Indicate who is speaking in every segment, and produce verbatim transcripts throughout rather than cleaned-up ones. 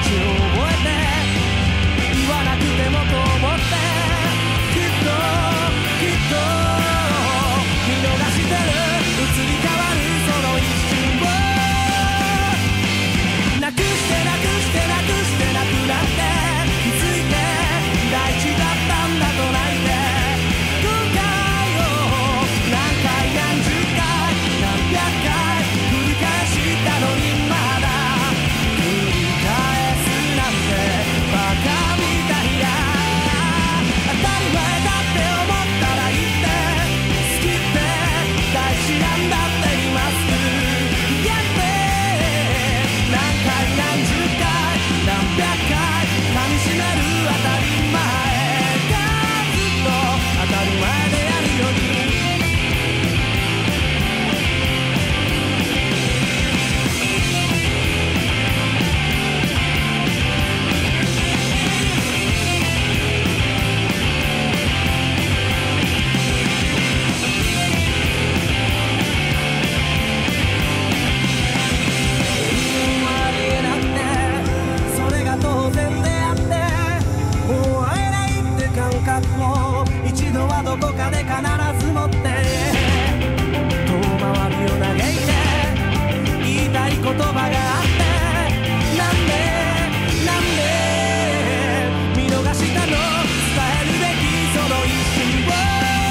Speaker 1: 一度はどこかで必ず持って遠回りを嘆いて言いたい言葉があってなんでなんで見逃したの伝えるべきその一瞬を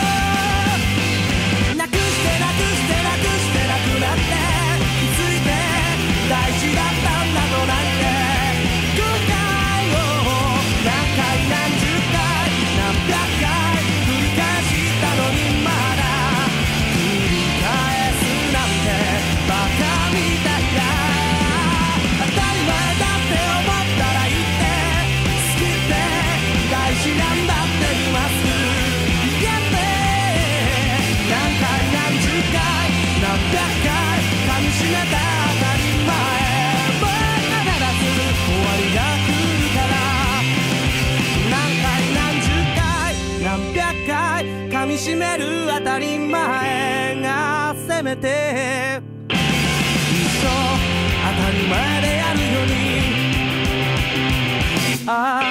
Speaker 1: なくしてなくしてなくしてなくなって気づいて大事だったんだとなんて後悔を何回何十回何百回繰り返したのにまだ繰り返すなんてバカみたいだ当たり前だって思ったら言って好きって大事なんだって今すぐ言って何回何十回何百回噛みしめた当たり前もう必ず終わりが来るから何回何十回何百回噛みしめる当たり前がせめて一生当たり前であるようにああ